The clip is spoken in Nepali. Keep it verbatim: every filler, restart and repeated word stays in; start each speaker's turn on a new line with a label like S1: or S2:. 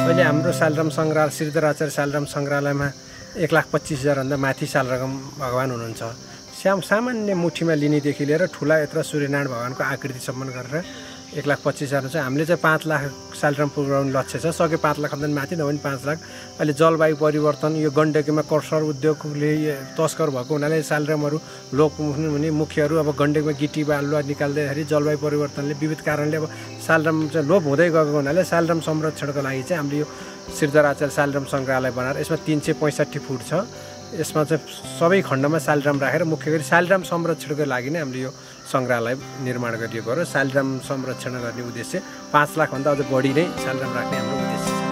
S1: अहिले हाम्रो सालराम सङ्ग्रहालय श्रीधराचार्य सालराम सङ्ग्रहालयमा एक लाख पच्चिस हजारभन्दा माथि सालराम भगवान हुनुहुन्छ। श्याम सामान्य मुठीमा लिनेदेखि लिएर ठुला यत्र सूर्यनारायण भगवानको आकृतिसम्म गरेर एक लाख पच्चिस हजार छ। हामीले चाहिँ पाँच लाख सालराम पुर्याउने लक्ष्य छ। सक्यो पाँच लाखभन्दा माथि नभए पनि पाँच लाख। अहिले जलवायु परिवर्तन, यो गण्डकीमा कर्सर उद्योगले तस्कर भएको हुनाले सालरामहरू लोप हुने मुख्यहरू अब गण्डकीमा गिटी बालुवा निकाल्दाखेरि जलवायु परिवर्तनले विविध कारणले अब सालराम चाहिँ लोप हुँदै गएको हुनाले सालराम संरक्षणको लागि चाहिँ हामीले यो श्रीधराचार्य सालराम सङ्ग्रहालय बनाएर यसमा तिन सय पैँसठी फुट छ। यसमा चाहिँ सबै खण्डमा सालराम राखेर मुख्य गरी सालराम संरक्षणको लागि नै हामीले यो सङ्ग्रहालय निर्माण गरिएको र सालराम संरक्षण गर्ने उद्देश्य पाँच लाखभन्दा अझ बढी नै सालराम राख्ने हाम्रो उद्देश्य छ।